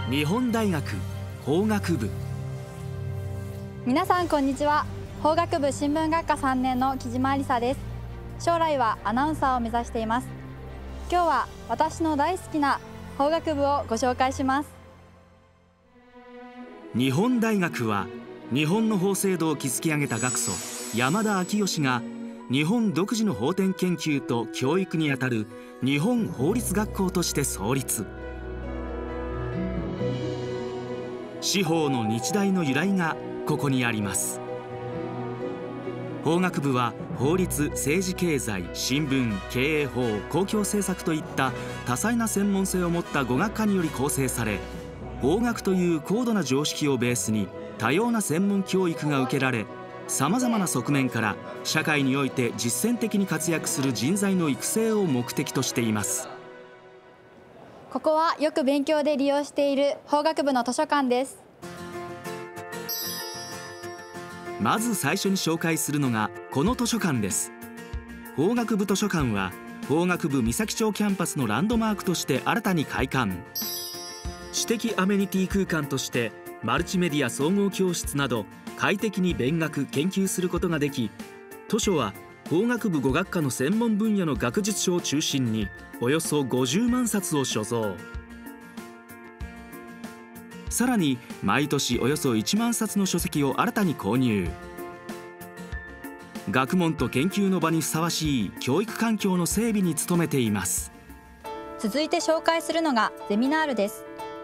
日本大学法学部。 皆さんこんにちは。法学部新聞学科3年の木島ありさです。将来はアナウンサーを目指しています。今日は私の大好きな法学部をご紹介します。 日本大学は日本の法制度を築き上げた学祖山田昭義が日本独自の法典研究と教育にあたる日本法律学校として創立。司法の日大の由来がここにあります。法学部は法律、政治経済、新聞、経営法、公共政策といった多彩な専門性を持った5学科により構成され、法学という高度な常識をベースに多様な専門教育が受けられ、さまざまな側面から社会において実践的に活躍する人材の育成を目的としています。 ここはよく勉強で利用している法学部の図書館です。 まず最初に紹介するのがこの図書館です。法学部図書館は法学部三崎町キャンパスのランドマークとして新たに開館。知的アメニティ空間としてマルチメディア総合教室など快適に勉学研究することができ、図書は法学部5学科の専門分野の学術書を中心におよそ50万冊を所蔵。さらに毎年およそ1万冊の書籍を新たに購入。学問と研究の場にふさわしい教育環境の整備に努めています。 続いて紹介するのがゼミナールです。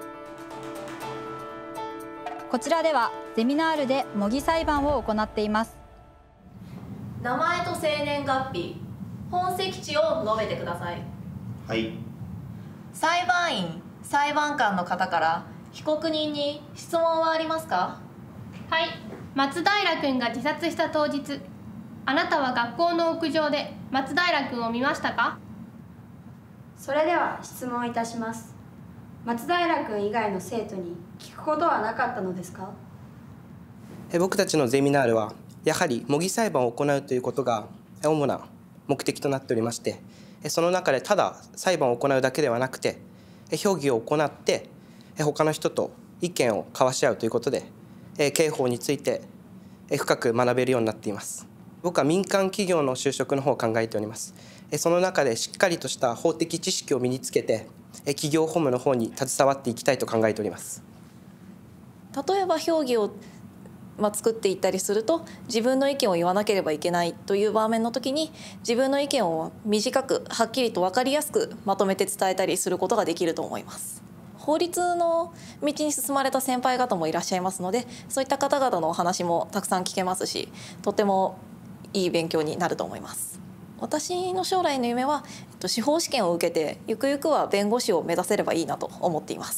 こちらではゼミナールで模擬裁判を行っています。 名前と生年月日、本籍地を述べてください。 はい。 裁判員、裁判官の方から被告人に質問はありますか？ はい。松平君が自殺した当日、あなたは学校の屋上で松平君を見ましたか？ それでは質問いたします。松平君以外の生徒に聞くことはなかったのですか？ 僕たちのゼミナールはやはり模擬裁判を行うということが主な目的となっておりまして、その中でただ裁判を行うだけではなくて評議を行って他の人と意見を交わし合うということで刑法について深く学べるようになっています。僕は民間企業の就職の方を考えております。その中でしっかりとした法的知識を身につけて企業法務の方に携わっていきたいと考えております。 例えば評議を作っていったりすると、自分の意見を言わなければいけないという場面の時に自分の意見を短くはっきりと分かりやすくまとめて伝えたりすることができると思います。法律の道に進まれた先輩方もいらっしゃいますので、そういった方々のお話もたくさん聞けますし、とてもいい勉強になると思います。私の将来の夢は司法試験を受けてゆくゆくは弁護士を目指せればいいなと思っています。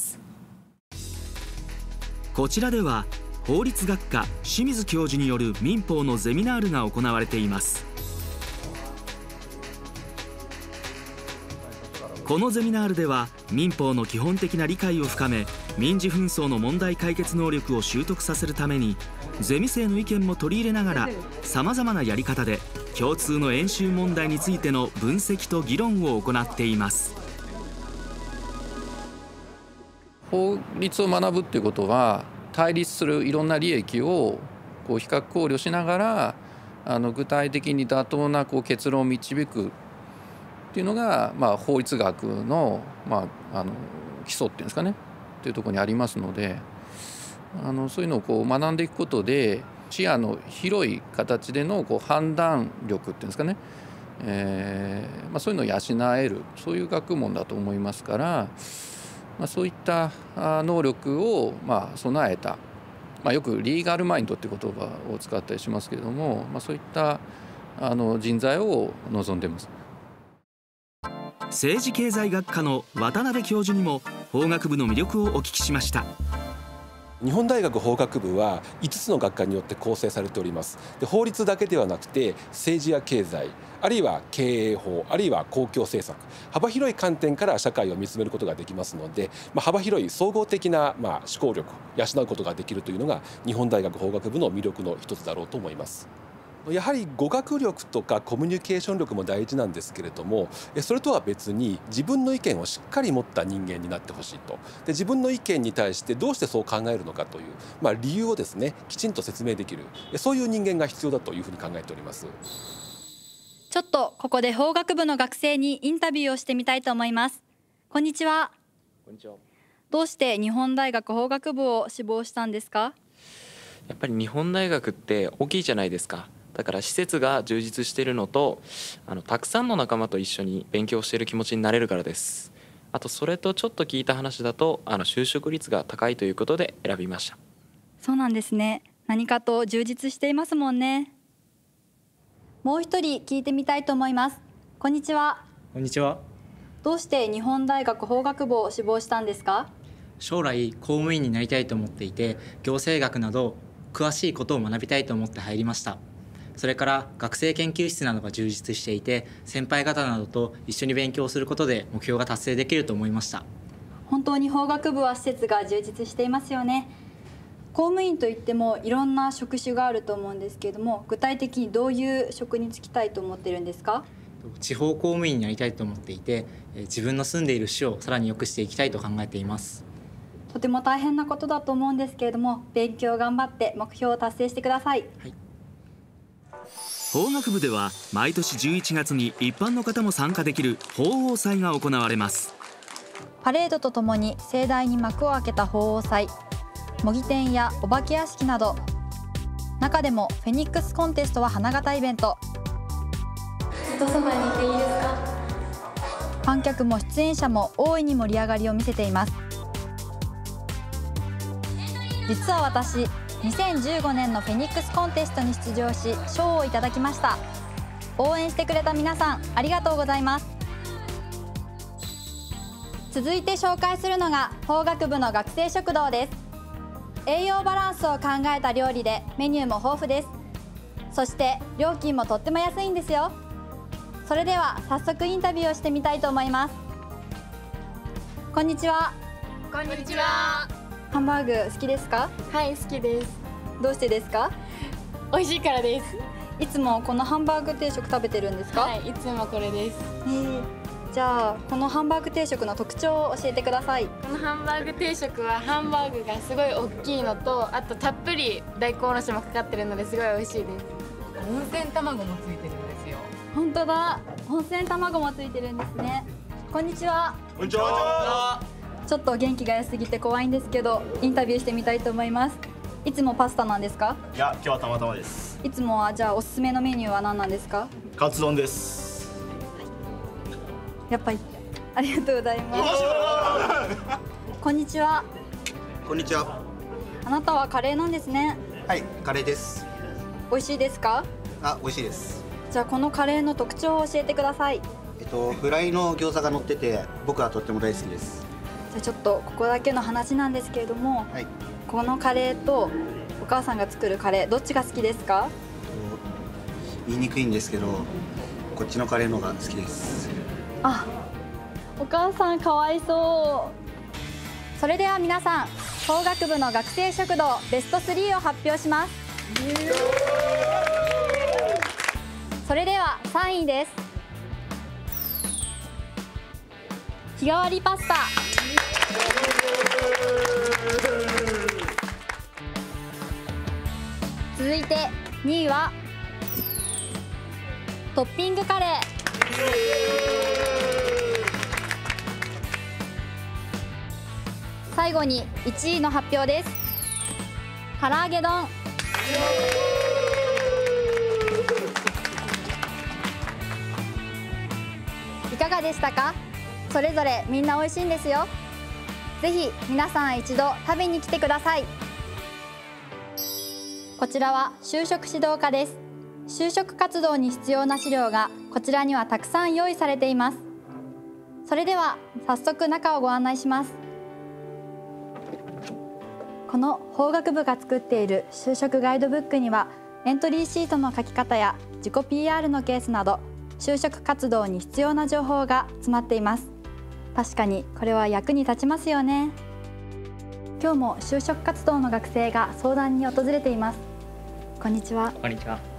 こちらでは法律学科清水教授による民法のゼミナールが行われています。このゼミナールでは民法の基本的な理解を深め、民事紛争の問題解決能力を習得させるためにゼミ生の意見も取り入れながらさまざまなやり方で共通の演習問題についての分析と議論を行っています。 法律を学ぶっていうことは対立するいろんな利益を比較考慮しながら具体的に妥当な結論を導くっていうのが、法律学の、基礎っていうんですかねっていうところにありますので、そういうのを学んでいくことで視野の広い形での判断力っていうんですかね、そういうのを養える、そういう学問だと思いますから、そういった能力を備えた、よくリーガルマインドっていう言葉を使ったりしますけれども、そういった人材を望んでいます。 政治経済学科の渡辺教授にも法学部の魅力をお聞きしました。 日本大学法学部は5つの学科によって構成されております。で、法律だけではなくて政治や経済、あるいは経営法、あるいは公共政策、幅広い観点から社会を見つめることができますので、幅広い総合的な思考力を養うことができるというのが日本大学法学部の魅力の一つだろうと思います。 やはり語学力とかコミュニケーション力も大事なんですけれども、それとは別に自分の意見をしっかり持った人間になってほしいと。で、自分の意見に対してどうしてそう考えるのかという、理由をですね、きちんと説明できる、そういう人間が必要だというふうに考えております。 ちょっとここで法学部の学生にインタビューをしてみたいと思います。こんにちは。 こんにちは。 どうして日本大学法学部を志望したんですか？ やっぱり日本大学って大きいじゃないですか。だから施設が充実しているのと、たくさんの仲間と一緒に勉強している気持ちになれるからです。あとそれとちょっと聞いた話だと就職率が高いということで選びました。 そうなんですね。何かと充実していますもんね。もう一人聞いてみたいと思います。こんにちは。 こんにちは。 どうして日本大学法学部を志望したんですか？ 将来公務員になりたいと思っていて、行政学など詳しいことを学びたいと思って入りました。それから学生研究室などが充実していて、先輩方などと一緒に勉強することで目標が達成できると思いました。 本当に法学部は施設が充実していますよね。公務員といってもいろんな職種があると思うんですけれども、具体的にどういう職に就きたいと思っているんですか？ 地方公務員になりたいと思っていて、自分の住んでいる市をさらに良くしていきたいと考えています。 とても大変なことだと思うんですけれども、勉強頑張って目標を達成してください。 はい。 法学部では毎年11月に一般の方も参加できる法王祭が行われます。 パレードとともに盛大に幕を開けた法王祭、模擬店やお化け屋敷など、中でもフェニックスコンテストは花形イベント。 人様に行っていいですか？ 観客も出演者も大いに盛り上がりを見せています。実は私、2015年のフェニックスコンテストに出場し賞をいただきました。応援してくれた皆さんありがとうございます。続いて紹介するのが法学部の学生食堂です。栄養バランスを考えた料理でメニューも豊富です。そして料金もとっても安いんですよ。それでは早速インタビューをしてみたいと思います。こんにちは。 こんにちは。 ハンバーグ好きですか？ はい、好きです。 どうしてですか？ 美味しいからです。 いつもこのハンバーグ定食食べてるんですか？ はい、いつもこれです。 じゃあこのハンバーグ定食の特徴を教えてください。 このハンバーグ定食はハンバーグがすごい大きいのと、あとたっぷり大根おろしもかかってるのですごい美味しいです。 温泉卵もついてるんですよ。 本当だ、温泉卵もついてるんですね。こんにちは。 こんにちは。 ちょっと元気が良すぎて怖いんですけど、インタビューしてみたいと思います。いつもパスタなんですか？ いや、今日はたまたまです。 いつもはじゃあおすすめのメニューは何なんですか？ カツ丼です。 やっぱりありがとうございます。こんにちは。 こんにちは。 あなたはカレーなんですね。 はい、カレーです。 美味しいですか？ あ、美味しいです。 じゃあこのカレーの特徴を教えてください。 フライの餃子が乗ってて、僕はとっても大好きです。 じゃあちょっとここだけの話なんですけれども、 はい、 このカレーとお母さんが作るカレーどっちが好きですか？ 言いにくいんですけど、こっちのカレーの方が好きです。 あ、お母さんかわいそう。それでは皆さん、法学部の学生食堂ベスト3を発表します。それでは3位です。日替わりパスタ。続いて2位はトッピングカレー。最後に1位の発表です。唐揚げ丼。いかがでしたか？それぞれみんな美味しいんですよ。ぜひ皆さん一度食べに来てください。こちらは就職指導課です。就職活動に必要な資料がこちらにはたくさん用意されています。それでは早速中をご案内します。この法学部が作っている就職ガイドブックにはエントリーシートの書き方や自己 PR のケースなど就職活動に必要な情報が詰まっています。確かにこれは役に立ちますよね。今日も就職活動の学生が相談に訪れています。こんにちは。 こんにちは。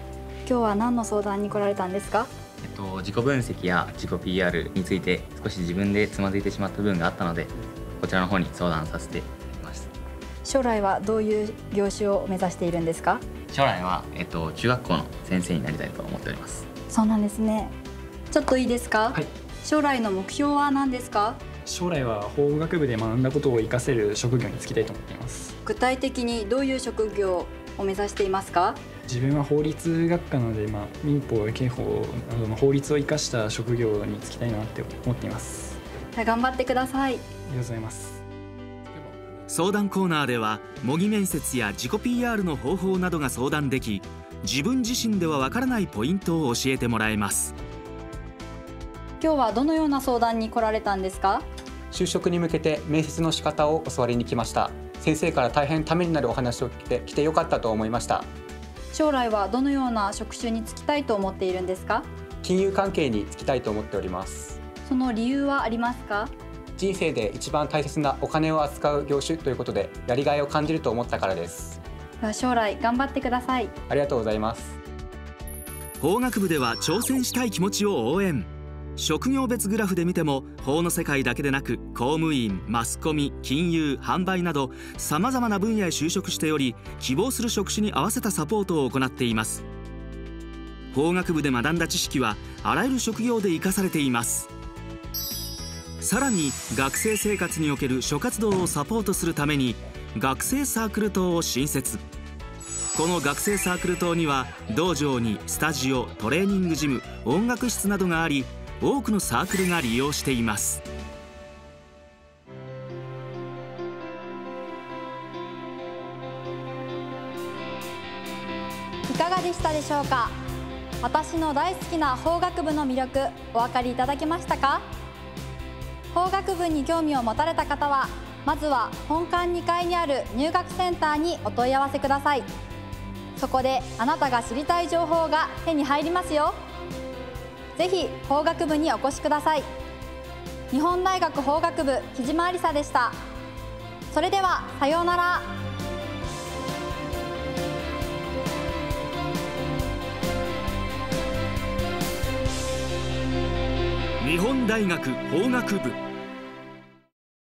今日は何の相談に来られたんですか？ 自己分析や自己 PR について少し自分でつまずいてしまった部分があったので、こちらの方に相談させていただきました。 将来はどういう業種を目指しているんですか？ 将来は、中学校の先生になりたいと思っております。 そうなんですね。ちょっといいですか？はい。将来の目標は何ですか？ 将来は法学部で学んだことを活かせる職業に就きたいと思っています。 具体的にどういう職業を目指していますか？ 自分は法律学科なので、民法や刑法などの法律を生かした職業に就きたいなって思っています。 頑張ってください。ありがとうございます。 相談コーナーでは模擬面接や自己 PR の方法などが相談でき、自分自身ではわからないポイントを教えてもらえます。 今日はどのような相談に来られたんですか？ 就職に向けて面接の仕方を教わりに来ました。先生から大変ためになるお話を聞いてきてよかったと思いました。 将来はどのような職種に就きたいと思っているんですか？ 金融関係に就きたいと思っております。 その理由はありますか？ 人生で一番大切なお金を扱う業種ということでやりがいを感じると思ったからです。 将来頑張ってください。 ありがとうございます。 法学部では挑戦したい気持ちを応援。職業別グラフで見ても法の世界だけでなく公務員、マスコミ、金融、販売などさまざまな分野へ就職しており、希望する職種に合わせたサポートを行っています。法学部で学んだ知識はあらゆる職業で生かされています。さらに学生生活における諸活動をサポートするために学生サークル棟を新設。この学生サークル棟には道場にスタジオ、トレーニングジム、音楽室などがあり、多くのサークルが利用しています。 いかがでしたでしょうか？私の大好きな法学部の魅力、お分かりいただけましたか？法学部に興味を持たれた方は、まずは本館2階にある入学センターにお問い合わせください。そこであなたが知りたい情報が手に入りますよ。ぜひ法学部にお越しください。日本大学法学部木島ありさでした。それではさようなら。 日本大学法学部。